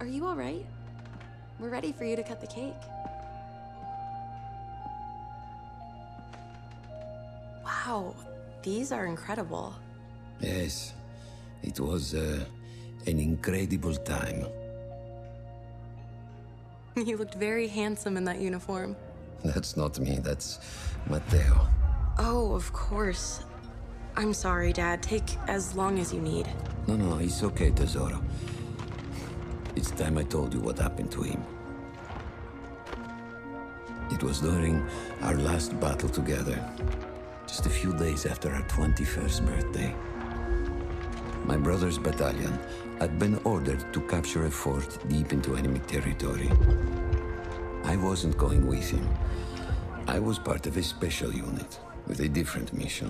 Are you all right? We're ready for you to cut the cake. Wow, these are incredible. Yes, it was an incredible time. You looked very handsome in that uniform. That's not me, that's Matteo. Oh, of course. I'm sorry, Dad. Take as long as you need. No, it's okay, Tesoro. It's time I told you what happened to him. It was during our last battle together, just a few days after our 21st birthday. My brother's battalion had been ordered to capture a fort deep into enemy territory. I wasn't going with him. I was part of a special unit with a different mission.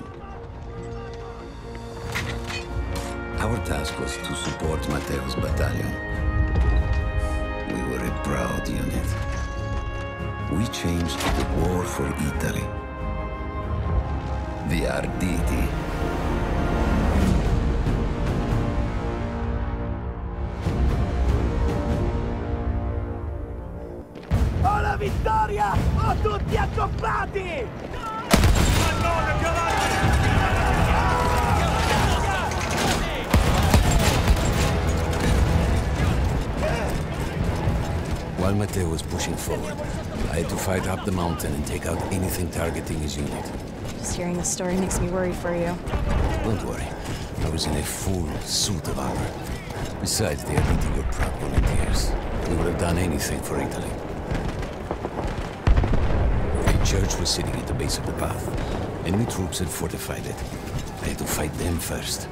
Our task was to support Matteo's battalion. We were a proud unit. We changed the war for Italy. The Arditi. Ho la vittoria! Ho tutti accoppiati! While Matteo was pushing forward, I had to fight up the mountain and take out anything targeting his unit. Just hearing the story makes me worry for you. Don't worry, I was in a full suit of armor. Besides, the Avanti were proud volunteers. We would have done anything for Italy. A church was sitting at the base of the path. Enemy troops had fortified it. I had to fight them first.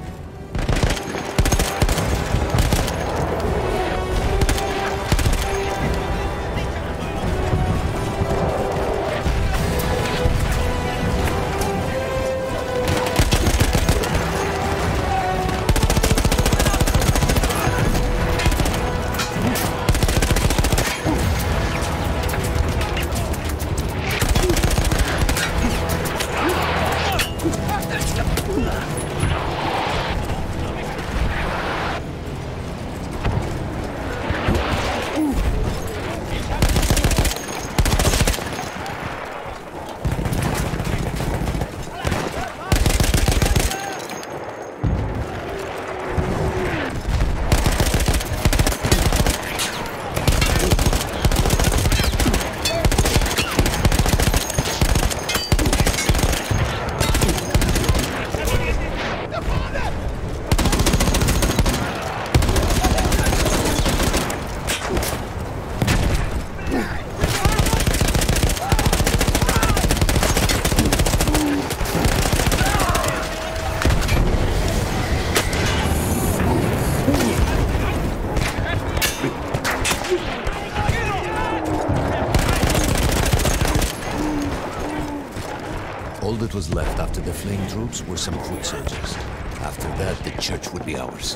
All that was left after the fleeing troops were some foot soldiers. After that, the church would be ours.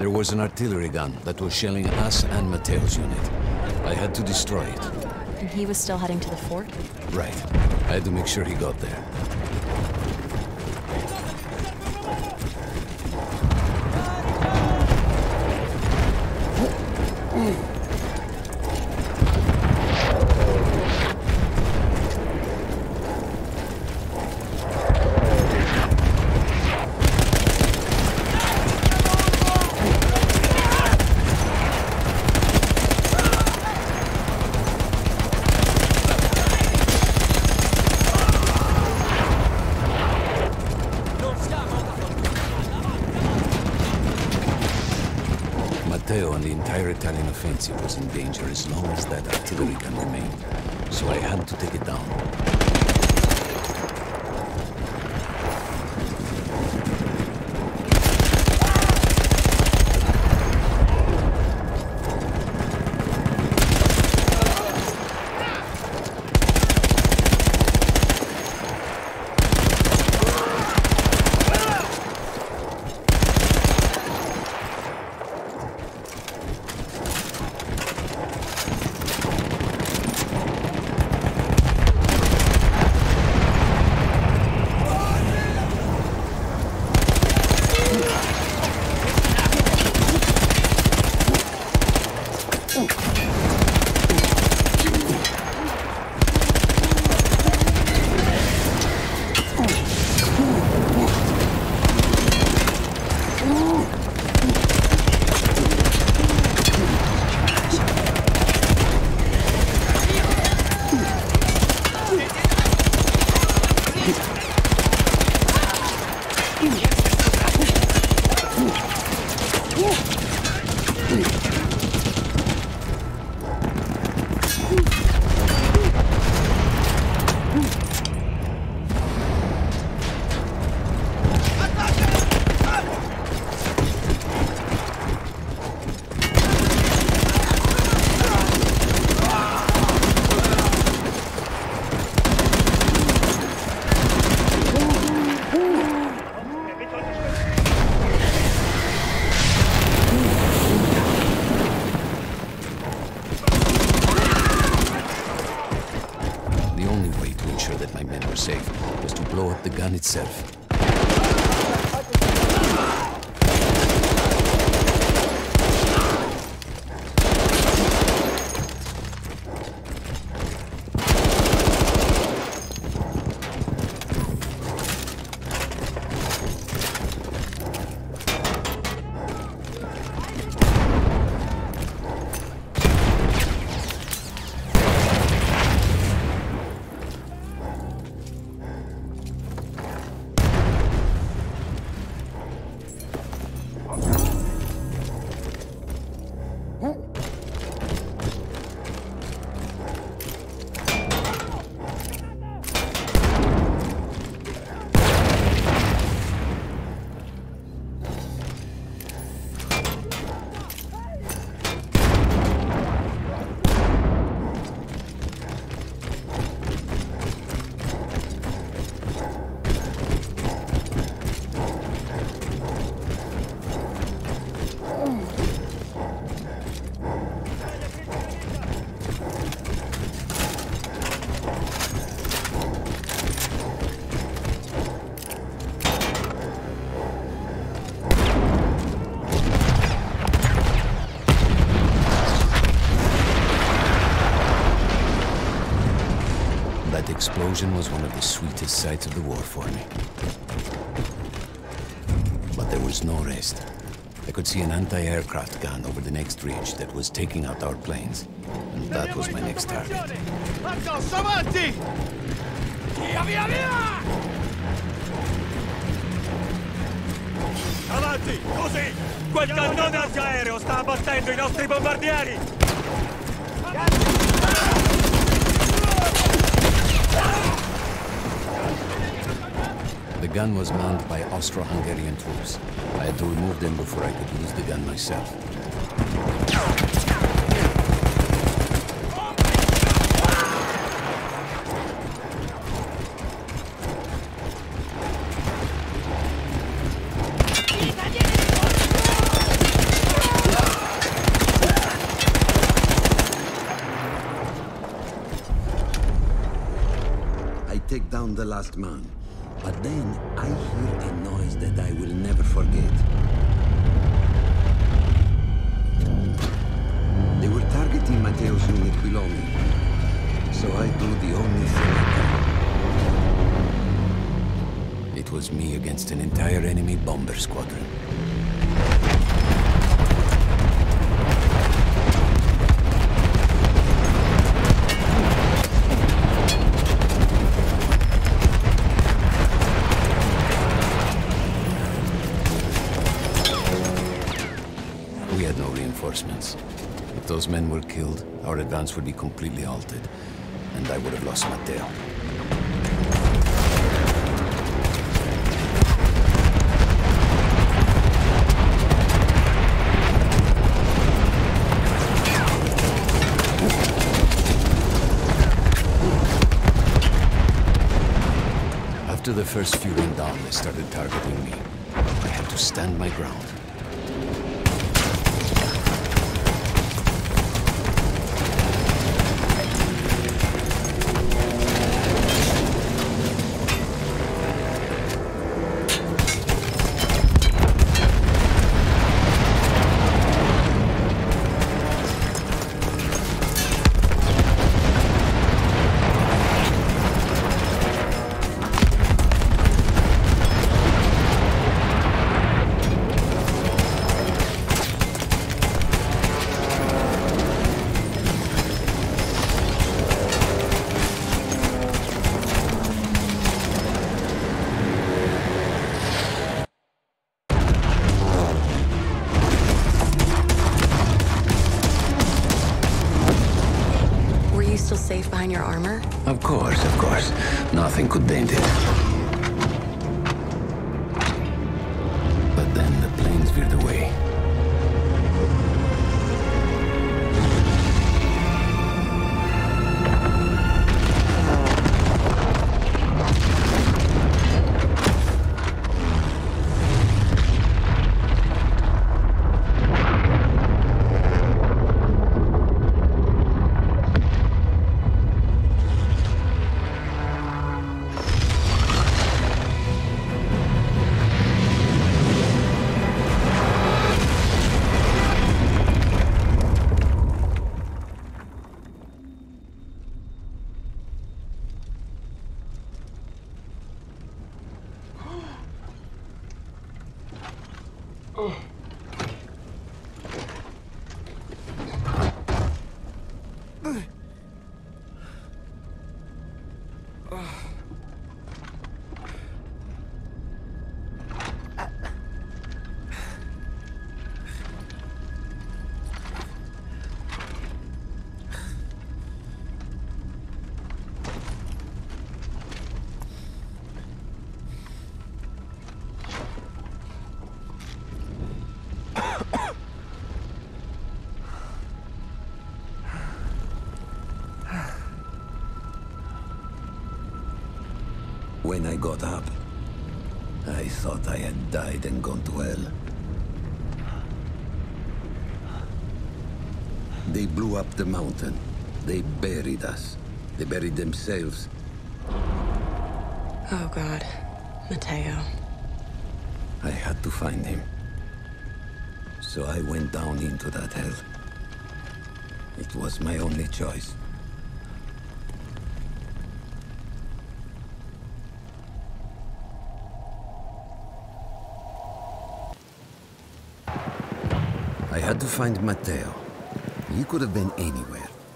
There was an artillery gun that was shelling us and Matteo's unit. I had to destroy it. And he was still heading to the fort? Right. I had to make sure he got there. Matteo and the entire Italian offensive was in danger as long as that artillery gun remained, so I had to take it down. Safe was to blow up the gun itself. That explosion was one of the sweetest sights of the war for me. But there was no rest. I could see an anti-aircraft gun over the next ridge that was taking out our planes. And that was my next target. Avanti! Via, via, via! Avanti, così! Quel cannone antiaereo sta abbattendo i nostri bombardieri! The gun was manned by Austro-Hungarian troops. I had to remove them before I could use the gun myself. down the last man. But then I hear a noise that I will never forget. They were targeting Matteo's unit below me. So I do the only thing I can. It was me against an entire enemy bomber squadron. We had no reinforcements. If those men were killed, our advance would be completely halted, and I would have lost Matteo. After the first few went down, they started targeting me. I had to stand my ground. Safe behind your armor? Of course. Nothing could dent it. But then the planes veered away. When I got up, I thought I had died and gone to hell. They blew up the mountain. They buried us. They buried themselves. Oh, God. Matteo. I had to find him. So I went down into that hell. It was my only choice. I had to find Matteo. He could have been anywhere.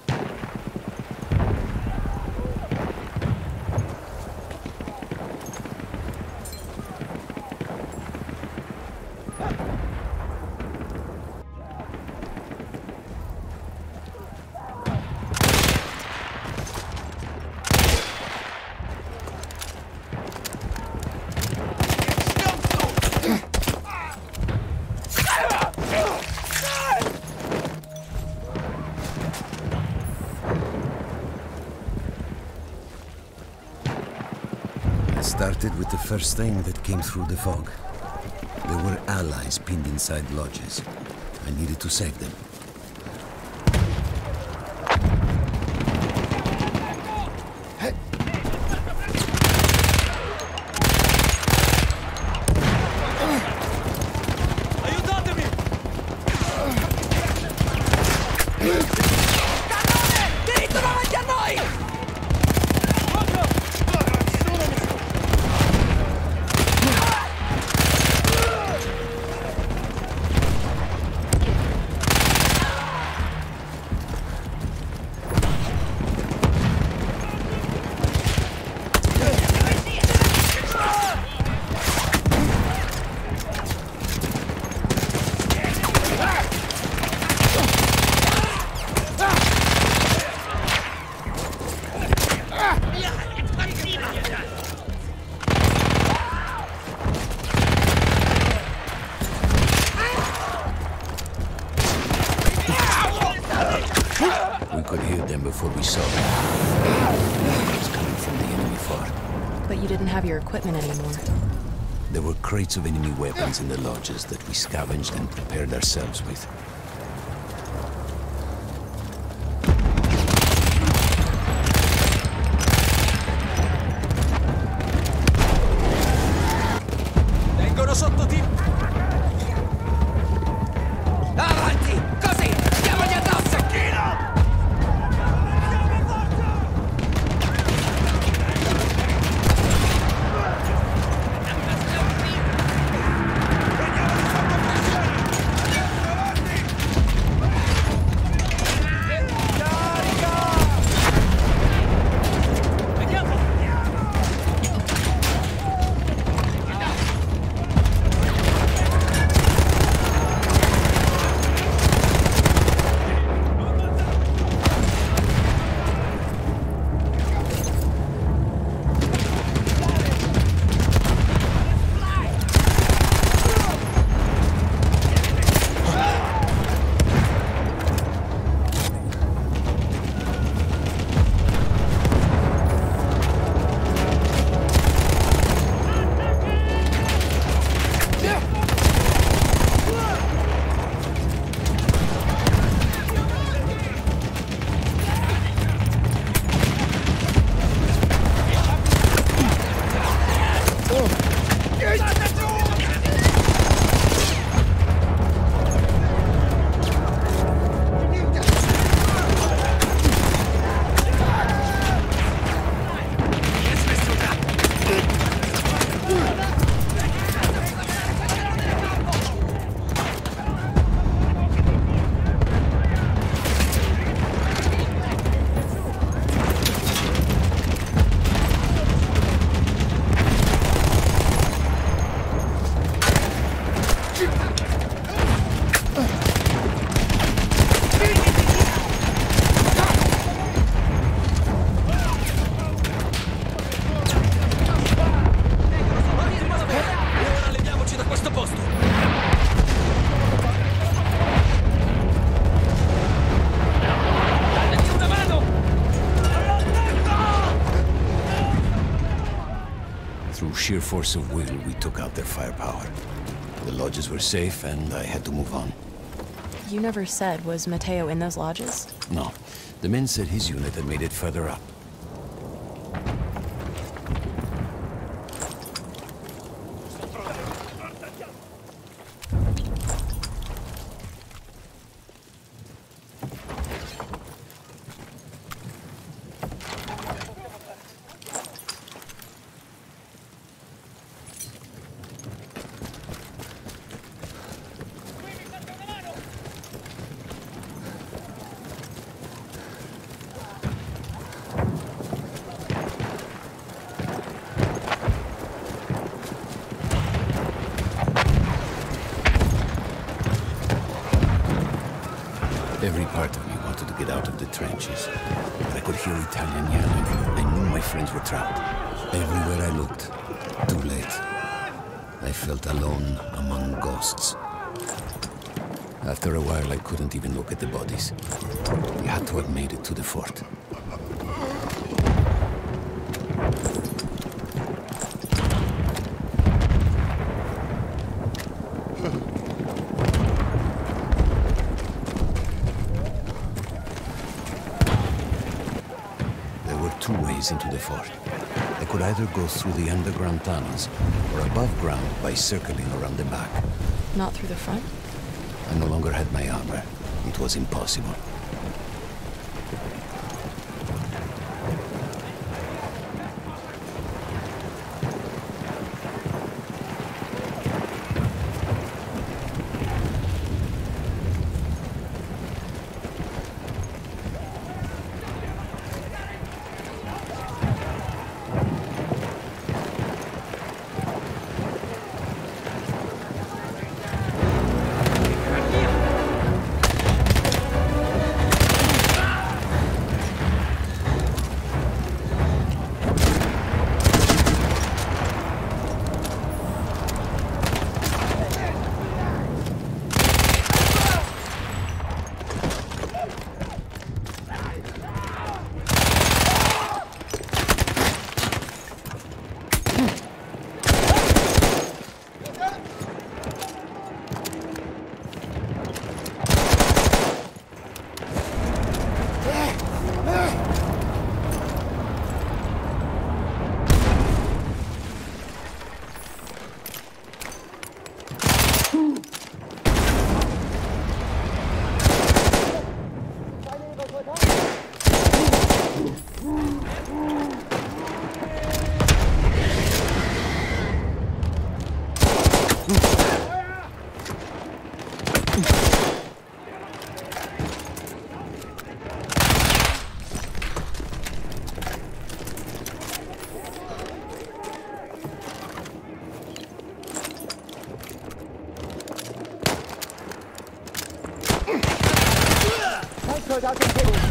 Started with the first thing that came through the fog. There were allies pinned inside lodges. I needed to save them. before we saw them. It was coming from the enemy fort. But you didn't have your equipment anymore. There were crates of enemy weapons in the lodges that we scavenged and prepared ourselves with. Vengono sotto team! Avanti! Così! Diamogli addosso! Through sheer force of will, we took out their firepower. The lodges were safe, and I had to move on. You never said, was Matteo in those lodges? No. The men said his unit had made it further up. Every part of me wanted to get out of the trenches, but I could hear Italian yelling. I knew my friends were trapped. Everywhere I looked, too late. I felt alone among ghosts. After a while, I couldn't even look at the bodies. We had to have made it to the fort. Two ways into the fort. I could either go through the underground tunnels, or above ground by circling around the back. Not through the front? I no longer had my armor. It was impossible. soldato in piedi!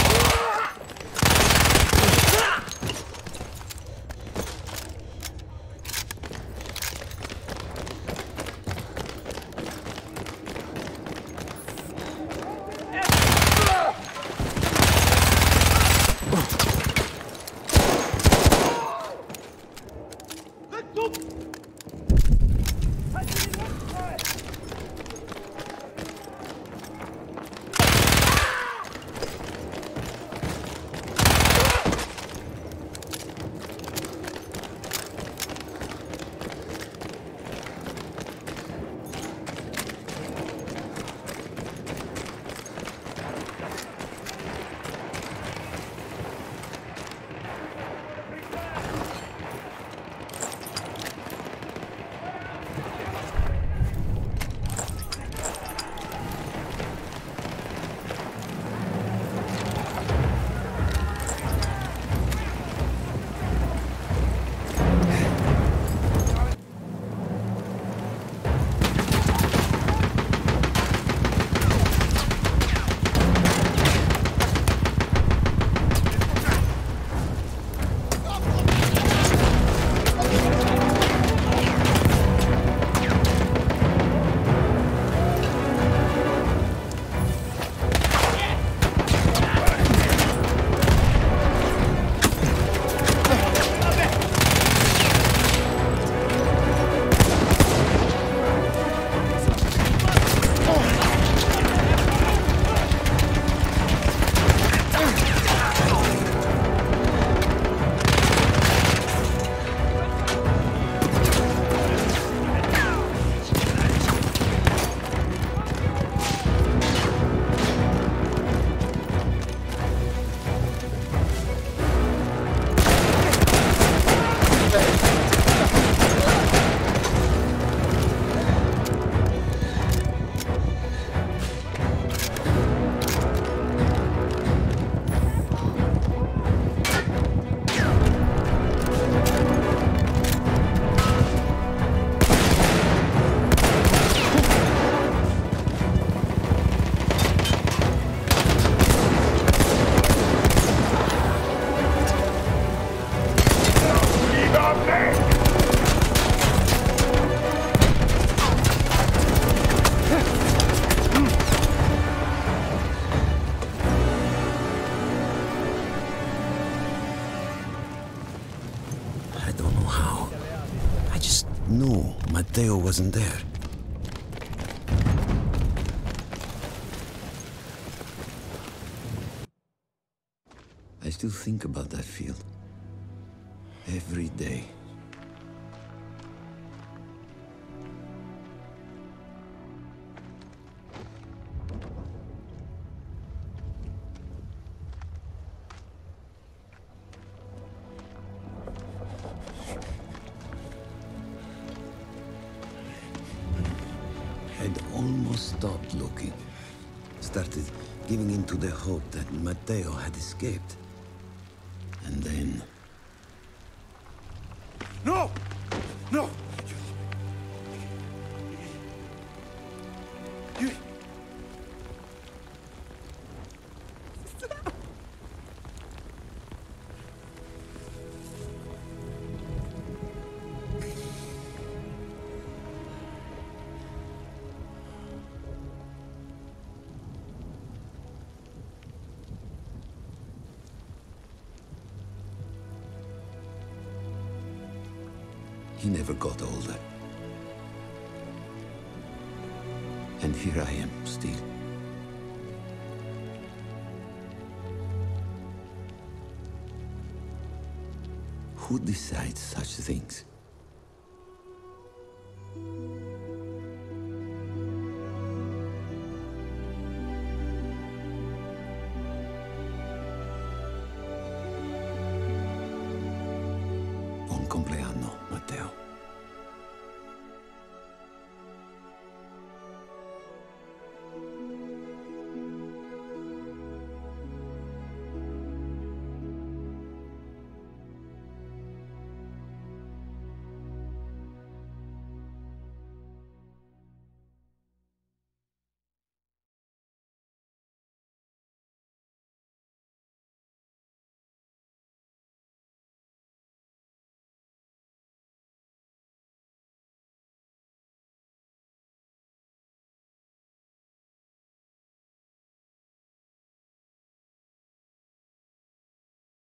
No, Matteo wasn't there. I still think about that field. Every day. I'd almost stopped looking. Started giving in to the hope that Matteo had escaped. And then... No! No! He never got older. And here I am, still. Who decides such things? Buon compleanno, Matteo.